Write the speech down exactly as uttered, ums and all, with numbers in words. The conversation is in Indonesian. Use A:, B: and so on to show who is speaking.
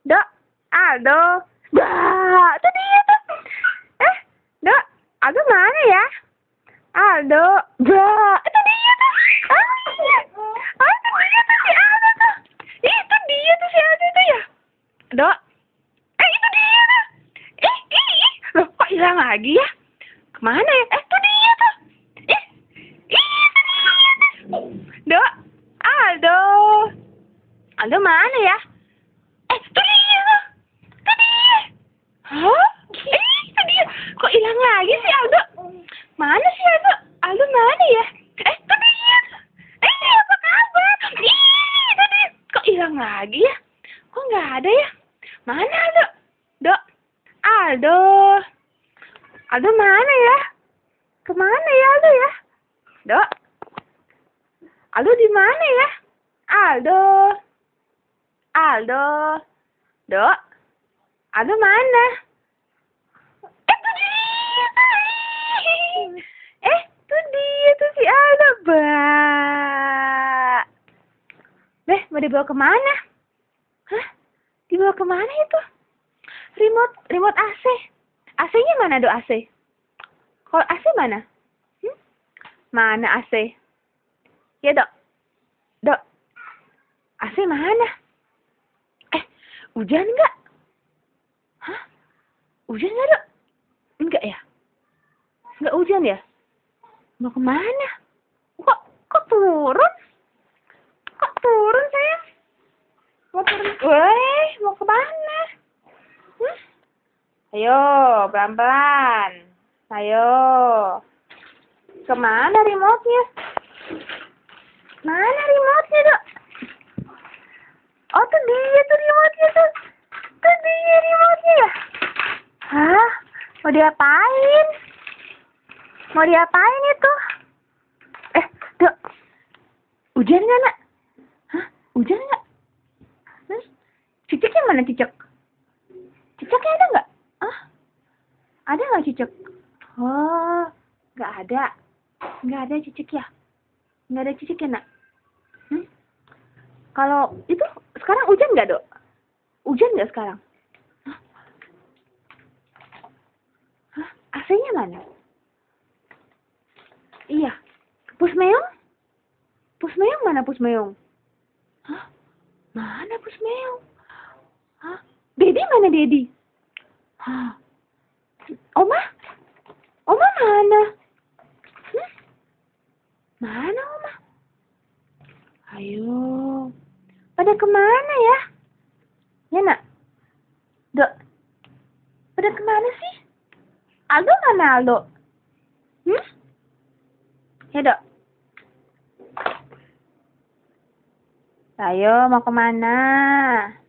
A: Dok, Aldo. Bah, itu dia tuh. Eh, Dok, Aldo mana ya? Aldo. Bah, itu dia tuh. Ah, iya. Ah, itu dia tuh si Aldo tuh. Ih, itu dia tuh si Aldo tuh ya. Dok. Eh, itu dia tuh. Ih, ih, ih. Loh, kok hilang lagi ya? Kemana ya? Eh, itu dia tuh. Ih, ih, itu dia tuh. Dok, Aldo. Aldo mana ya? Eh, itu dia tuh. Itu dia. Hah? Eh, itu dia. Kok hilang lagi sih Aldo? Mana sih Aldo? Aldo mana ya? Eh, itu dia. Eh, apa kabar? Ih, itu dia. Kok hilang lagi ya? Kok nggak ada ya? Mana Aldo? Dok, Aldo. Aldo mana ya? Kemana ya Aldo ya? Dok. Aldo di mana ya? Aldo. Aldo. Dok. Aldo mana? Eh, itu dia tuh. Eh, itu dia tuh si Aldo. Bah. Deh, mau dibawa kemana? Hah? Dibawa kemana itu? Remote, remote A C. A C-nya mana, Dok, A C? Kalau A C mana? Hmm? Mana A C? Ya, Dok. Dok. A C mana? Eh, hujan nggak? Hah? Hujan nggak, Dok? Enggak ya? Nggak hujan ya? Mau kemana? Kok, kok turun? Kok turun, sayang? Mau turun? Weh, mau kemana? Hmm? Ayo, pelan-pelan. Ayo. Kemana remote-nya? Mana remote-nya, Dok? Oh, tuh dia tuh remote-nya tuh. Tuh dia remote-nya ya? Hah? Mau diapain? Mau diapain itu? Eh, Dok. Hujan nggak, Nak? Hah? Hujan nggak? Hmm? Cicaknya mana, cicak? Cicaknya ada nggak? Ah? Ada nggak cicak? Oh, nggak ada. Nggak ada cicak ya? Nggak ada cicak ya, Nak? Hmm? Kalau itu sekarang hujan nggak, Dok? Hujan nggak sekarang? Hah? Hah? A C-nya mana? Iya. Pusmeong? Pusmeong mana Pusmeong? Hah? Mana Pusmeong? Hah? Dedi mana Dedi? Hah? Oma? Oma mana? Hmm? Mana Oma? Ayo. Pada kemana ya? Ya, Nak? Dok. Pada kemana sih? Aldo mana Aldo? Hmm? Ya, Dok. Ayo, mau kemana?